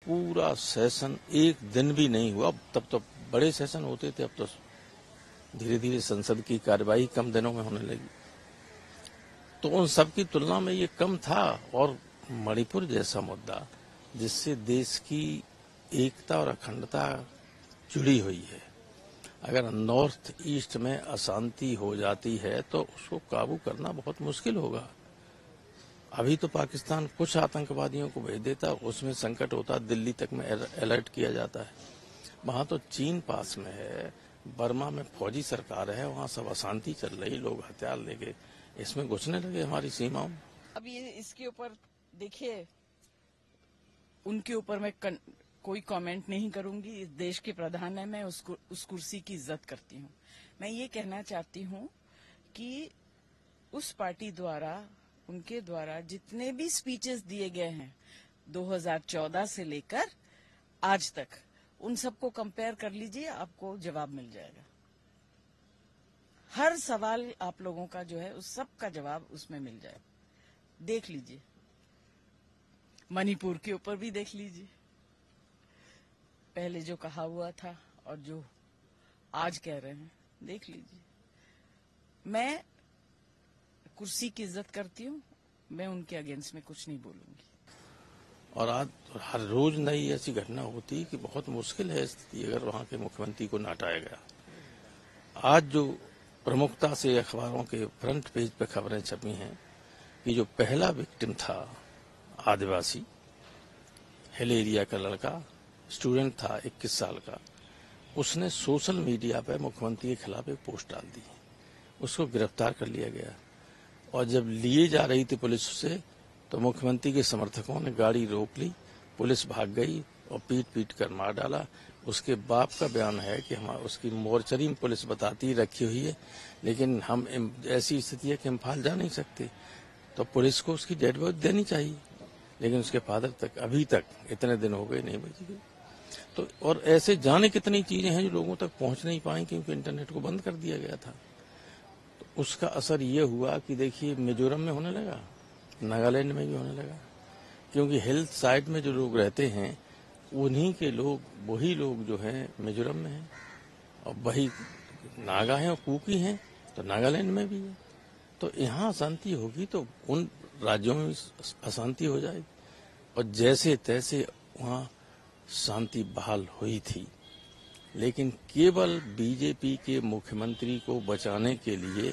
पूरा सेशन एक दिन भी नहीं हुआ। तब तो बड़े सेशन होते थे, अब तो धीरे धीरे संसद की कार्यवाही कम दिनों में होने लगी। तो उन सब की तुलना में ये कम था। और मणिपुर जैसा मुद्दा जिससे देश की एकता और अखंडता जुड़ी हुई है, अगर नॉर्थ ईस्ट में अशांति हो जाती है तो उसको काबू करना बहुत मुश्किल होगा। अभी तो पाकिस्तान कुछ आतंकवादियों को भेज देता, उसमें संकट होता, दिल्ली तक में अलर्ट किया जाता है। वहां तो चीन पास में है, बर्मा में फौजी सरकार है, वहां सब अशांति चल रही, लोग हथियार लेके इसमें घुसने लगे हमारी सीमाओं में। अब ये इसके ऊपर देखिए, उनके ऊपर मैं कोई कमेंट नहीं करूंगी। इस देश के प्रधान है, मैं उस कुर्सी की इज्जत करती हूँ। मैं ये कहना चाहती हूँ कि उस पार्टी द्वारा, उनके द्वारा जितने भी स्पीचेस दिए गए हैं 2014 से लेकर आज तक, उन सबको कंपेयर कर लीजिए, आपको जवाब मिल जाएगा। हर सवाल आप लोगों का जो है उस सब का जवाब उसमें मिल जाएगा। देख लीजिए, मणिपुर के ऊपर भी देख लीजिए, पहले जो कहा हुआ था और जो आज कह रहे हैं, देख लीजिए। मैं कुर्सी की इज्जत करती हूँ, मैं उनके अगेंस्ट में कुछ नहीं बोलूंगी। और आज हर रोज नई ऐसी घटना होती कि बहुत मुश्किल है स्थिति अगर वहां के मुख्यमंत्री को हटाया गया। आज जो प्रमुखता से अखबारों के फ्रंट पेज पे खबरें छपी हैं कि जो पहला विक्टिम था, आदिवासी हिल एरिया का लड़का, स्टूडेंट था 21 साल का, उसने सोशल मीडिया पर मुख्यमंत्री के खिलाफ एक पोस्ट डाल दी। उसको गिरफ्तार कर लिया गया और जब लिए जा रही थी पुलिस से तो मुख्यमंत्री के समर्थकों ने गाड़ी रोक ली, पुलिस भाग गई और पीट पीट कर मार डाला। उसके बाप का बयान है कि हम उसकी मोर्चरी में पुलिस बताती रखी हुई है, लेकिन हम ऐसी स्थिति है कि हम फाल जा नहीं सकते, तो पुलिस को उसकी डेड बॉडी देनी चाहिए। लेकिन उसके फादर तक अभी तक इतने दिन हो गए नहीं बची गई। तो और ऐसे जाने कितनी चीजें हैं जो लोगों तक पहुंच नहीं पाई क्योंकि इंटरनेट को बंद कर दिया गया था। तो उसका असर ये हुआ कि देखिए मिजोरम में होने लगा, नागालैंड में भी होने लगा, क्योंकि हिल साइड में जो लोग रहते हैं उन्हीं के लोग, वही लोग जो हैं मिजोरम में हैं, और वही नागा हैं और कुकी हैं तो नागालैंड में भी है। तो यहाँ अशांति होगी तो उन राज्यों में अशांति हो जाएगी। और जैसे तैसे वहाँ शांति बहाल हुई थी, लेकिन केवल बीजेपी के मुख्यमंत्री को बचाने के लिए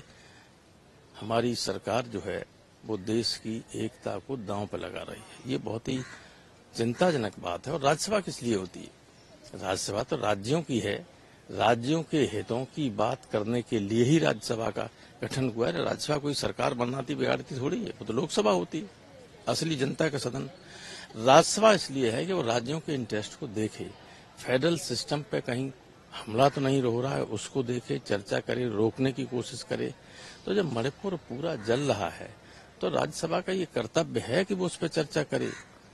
हमारी सरकार जो है वो देश की एकता को दांव पर लगा रही है। ये बहुत ही चिंताजनक बात है। और राज्यसभा किस लिए होती है? राज्यसभा तो राज्यों की है, राज्यों के हितों की बात करने के लिए ही राज्यसभा का गठन हुआ है। राज्यसभा कोई सरकार बनाती बिगाड़ती थोड़ी है, वो तो लोकसभा होती है, असली जनता का सदन। राज्यसभा इसलिए है कि वो राज्यों के इंटरेस्ट को देखे, फेडरल सिस्टम पे कहीं हमला तो नहीं हो रहा है उसको देखे, चर्चा करे, रोकने की कोशिश करे। तो जब मणिपुर पूरा जल रहा है तो राज्यसभा का ये कर्तव्य है कि वो उस पर चर्चा करे।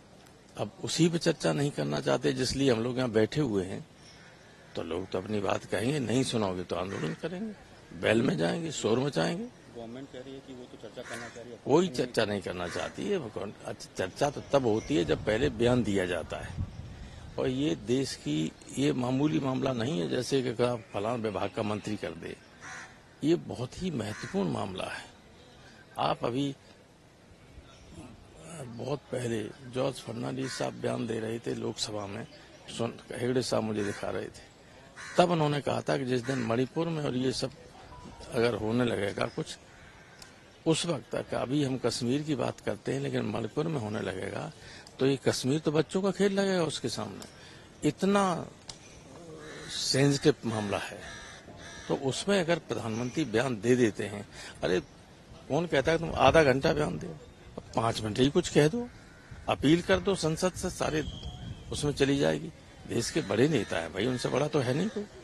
अब उसी पे चर्चा नहीं करना चाहते, जिसलिए हम लोग यहाँ बैठे हुए हैं। तो लोग तो अपनी बात कहेंगे, नहीं सुनोगे तो आंदोलन करेंगे, बैल में जाएंगे, शोर मचाएंगे। गवर्नमेंट कह रही है कि वो तो चर्चा करना चाह रही है। कोई चर्चा नहीं करना चाहती है। चर्चा तो तब होती है जब पहले बयान दिया जाता है। और ये देश की ये मामूली मामला नहीं है जैसे कि फलाना विभाग का मंत्री कर दे। ये बहुत ही महत्वपूर्ण मामला है। आप अभी बहुत पहले जॉर्ज फर्नांडिस साहब बयान दे रहे थे लोकसभा में, हेगड़े साहब मुझे दिखा रहे थे, तब उन्होंने कहा था कि जिस दिन मणिपुर में और ये सब अगर होने लगेगा कुछ, उस वक्त तक अभी हम कश्मीर की बात करते हैं लेकिन मणिपुर में होने लगेगा तो ये कश्मीर तो बच्चों का खेल लगेगा उसके सामने। इतना सेंसिटिव मामला है। तो उसमें अगर प्रधानमंत्री बयान दे देते हैं, अरे कौन कहता है तुम आधा घंटा बयान दो, 5 मिनट ही कुछ कह दो, अपील कर दो संसद से, सारे उसमें चली जाएगी। देश के बड़े नेता है भाई, उनसे बड़ा तो है नहीं कोई।